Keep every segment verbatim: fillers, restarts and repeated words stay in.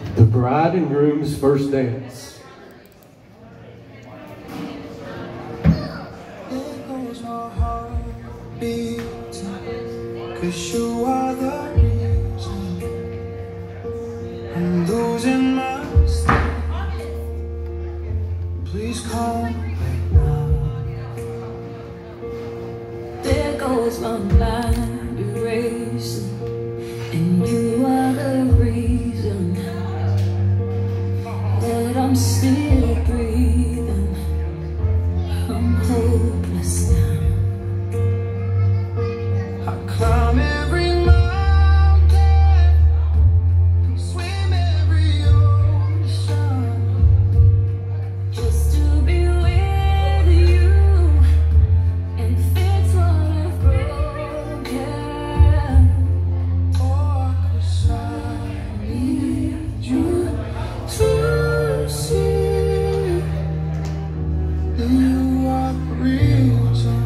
The bride and groom's first dance. There goes my heart beating, 'cause you are the reason I'm losing my sleep. Please come back now. There goes my mind erasing, and you are the reason that I'm still breathing. I'm hopeless now. I climb every mountain and swim every ocean Just to be with you and fix what I've broken. Oh, 'cause I Need you to see that you are the reason.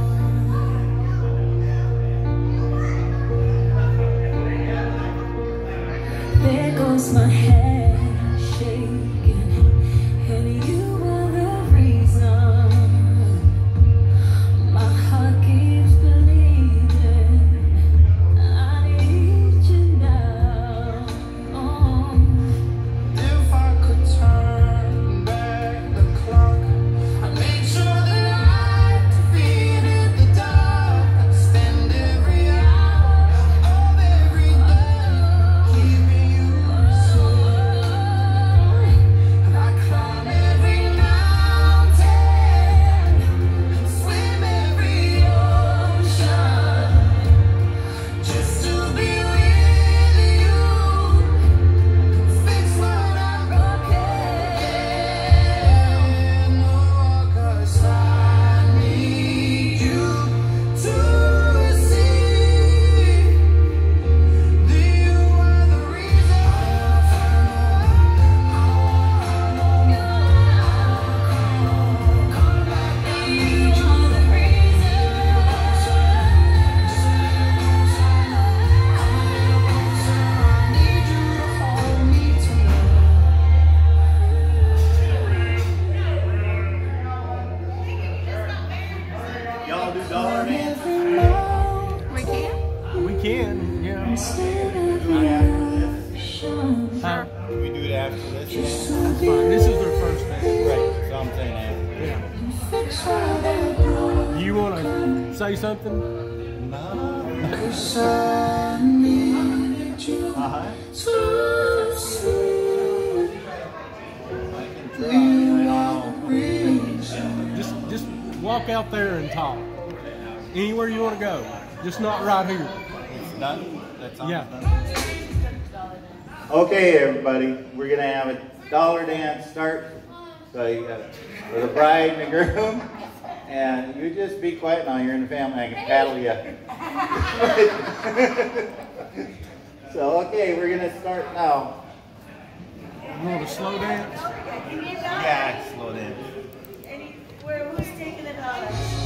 There goes my head shaking, and you are the reason my heart keeps believing. I need you now. Oh. If I could turn back the clock, I'd make sure that I defeated the dark. I'd spend every hour of every day keeping you safe. And I'd climb every mountain and swim every ocean just to be with you. Fix what I'm broken. Oh, 'cause I need you to see that you are the reason. Come back, I need you. I need you to hold me tonight. Y'all do dollar dance? We can. We can, yeah. Huh? We do it after this. That's fine. This is their first dance. Right, so I'm saying Yeah. You want to say something? after. No. 'Cause I need you Uh-huh. to see I can try. you are the reason. Just, just walk out there and talk. Anywhere you want to go. Just not right here. It's done? That's all Yeah. done? Okay, everybody, we're going to have a dollar dance start. So you got for the bride and the groom. And you just be quiet now. You're in the family. I can paddle you. So, okay, we're going to start now. You want a slow dance? Yeah, slow down. Any, where, who's taking it on?